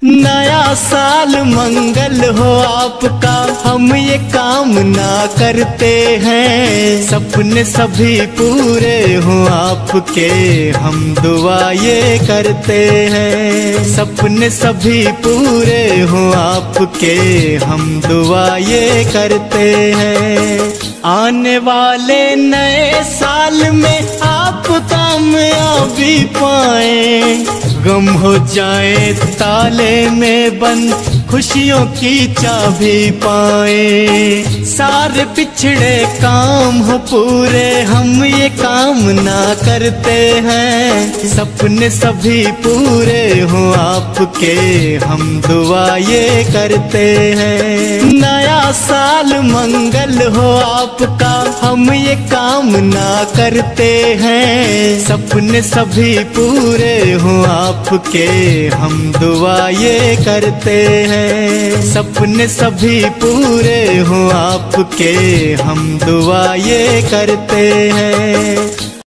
नया साल मंगल हो आपका, हम ये कामना करते हैं। सपने सभी पूरे हो आपके, हम दुआ ये करते हैं। सपने सभी पूरे हो आपके, हम दुआ ये करते हैं। आने वाले नए साल में आप कामयाबी पाएं, गम हो जाए ताले में बंद, खुशियों की चाबी पाए। सारे पिछड़े काम हो पूरे, हम ये कामना करते हैं। सपने सभी पूरे हो आपके, हम दुआ ये करते हैं। नया साल मंगल हो आपका, हम ये कामना करते हैं। सपने सभी पूरे हो आपके, हम दुआ ये करते हैं। सपने सभी पूरे हो आपके, हम दुआ ये करते हैं।